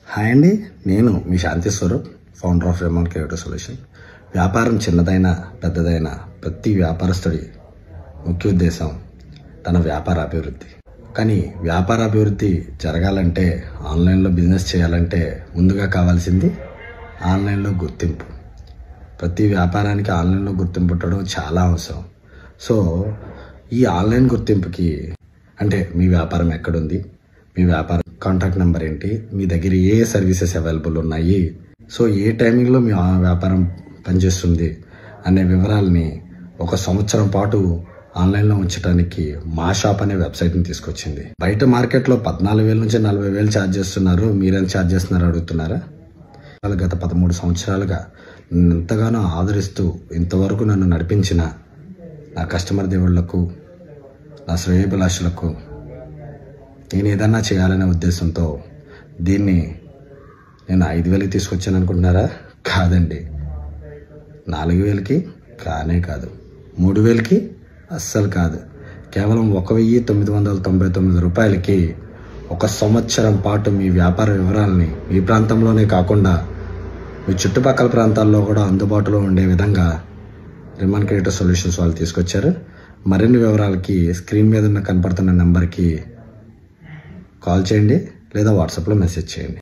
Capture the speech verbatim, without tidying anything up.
Hi అండి, నేను మీ Shanti Swaroop, founder of Reman creative solution. వ్యాపారం చిన్నదైనా పెద్దదైనా ప్రతి వ్యాపారస్తుడి ముఖ్య ఉద్దేశం తన వ్యాపార అభివృద్ధి. కానీ వ్యాపార అభివృద్ధి జరగాలంటే, ఆన్లైన్లో బిజినెస్ చేయాలంటే ముందుగా కావాల్సింది ఆన్లైన్లో గుర్తింపు. ప్రతి వ్యాపారానికి ఆన్లైన్లో గుర్తింపు ఉండడం చాలా అవసరం. సో ఈ ఆన్లైన్ గుర్తింపుకి అంటే మీ వ్యాపారం ఎక్కడుంది, మీ వ్యాపార కాంటాక్ట్ నెంబర్ ఏంటి, మీ దగ్గర ఏ సర్వీసెస్ అవైలబుల్ ఉన్నాయి, సో ఏ టైమింగ్లో మీ వ్యాపారం పనిచేస్తుంది అనే వివరాలని ఒక సంవత్సరం పాటు ఆన్లైన్లో ఉంచడానికి మా షాప్ అనే వెబ్సైట్ని తీసుకొచ్చింది. బయట మార్కెట్లో పద్నాలుగు వేల నుంచి నలభై వేలు ఛార్జ్ చేస్తున్నారు, మీరేం ఛార్జ్ చేస్తున్నారు అడుగుతున్నారా? గత పదమూడు సంవత్సరాలుగా నన్ను ఎంతగానో ఆదరిస్తూ ఇంతవరకు నన్ను నడిపించిన నా కస్టమర్ దేవుళ్లకు, నా శ్రేయోభిలాషులకు నేను ఏదన్నా చేయాలనే ఉద్దేశంతో దీన్ని నేను ఐదు వేలకి తీసుకొచ్చాను అనుకుంటున్నారా? కాదండి, నాలుగు వేలకి కానే కాదు, మూడు వేలకి అస్సలు కాదు. కేవలం ఒక వెయ్యి తొమ్మిది వందల తొంభై తొమ్మిది రూపాయలకి ఒక సంవత్సరం పాటు మీ వ్యాపార వివరాలని మీ ప్రాంతంలోనే కాకుండా మీ చుట్టుపక్కల ప్రాంతాల్లో కూడా అందుబాటులో ఉండే విధంగా రెమాన్ క్రియేటివ్ సొల్యూషన్స్ వాళ్ళు తీసుకొచ్చారు. మరిన్ని వివరాలకి స్క్రీన్ మీద ఉన్న కనపడుతున్న నెంబర్కి కాల్ చేయండి లేదా వాట్సాప్లో మెసేజ్ చేయండి.